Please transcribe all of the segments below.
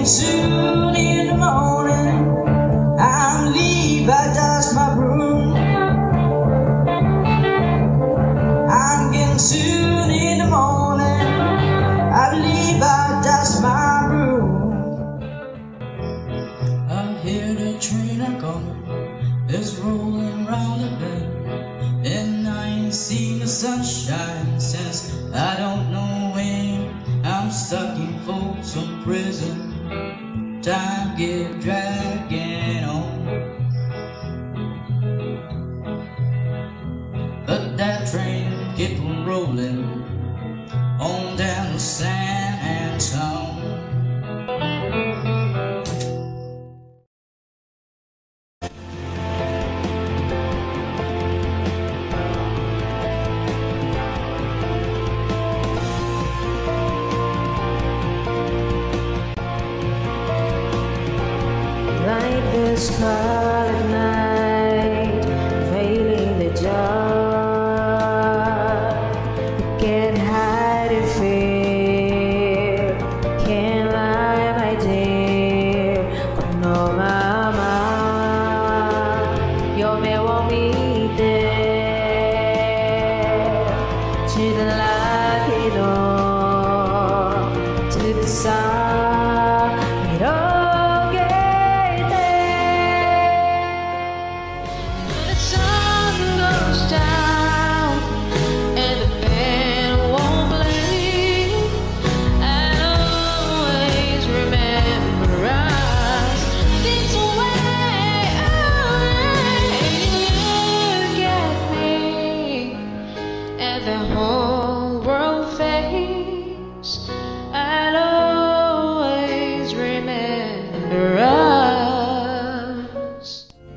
getting soon in the morning. I'm leave, I dust my broom. I'm getting soon in the morning. I believe I dust my broom. I hear the train a coming, it's rolling round the bend, and I ain't seen the sunshine since I don't know when. I'm stuck in Folsom prison, time get dragging on. But that train keep on rolling on down to San Antonio. Like the scarlet night, veiling the dark. Can't hide the fear, can't lie, my dear. But no, mama, you may want me there. To the lucky door, to the side, it all. The whole world fades, I'll always remember us.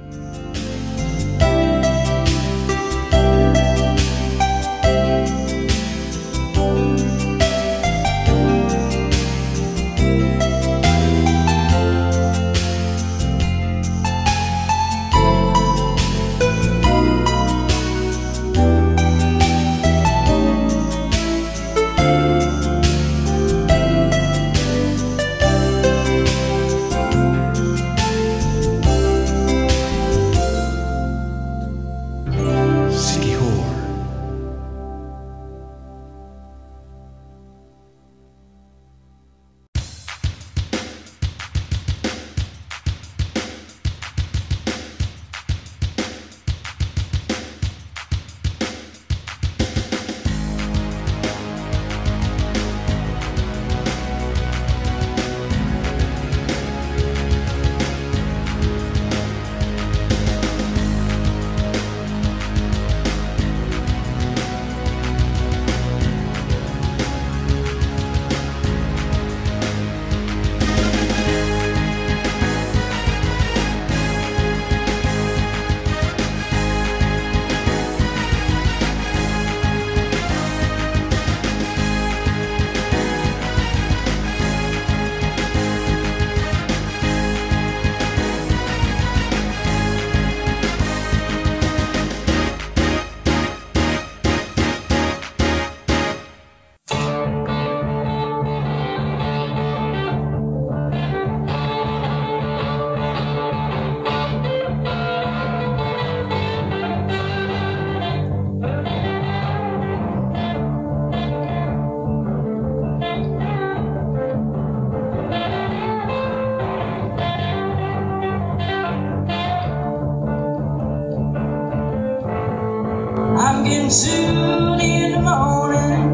I'm getting soon in the morning.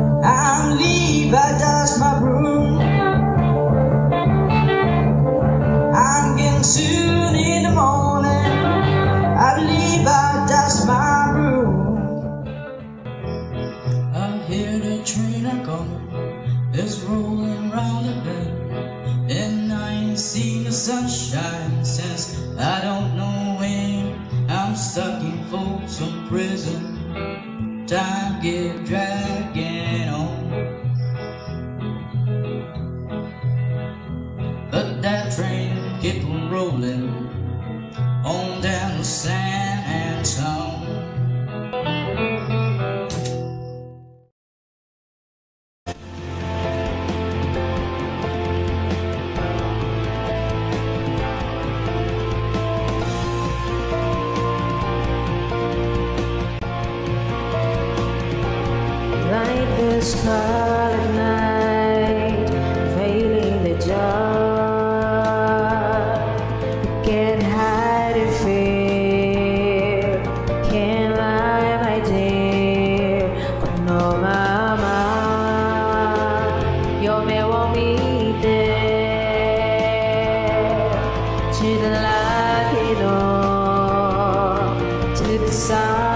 I'm leave, I dust my broom. I'm getting soon in the morning. I believe I dust my broom. I hear the train a coming, it's rolling round the bend, and I ain't seen the sunshine since I don't know when. I'm stuck in Folsom prison, time get dragging on. But that train keep on rolling on down to San Antonio. scarlet night, veiling the dark. Can't hide your fear, can't lie, my dear. But no, mama, your man won't be there. To the lucky door, to the sun.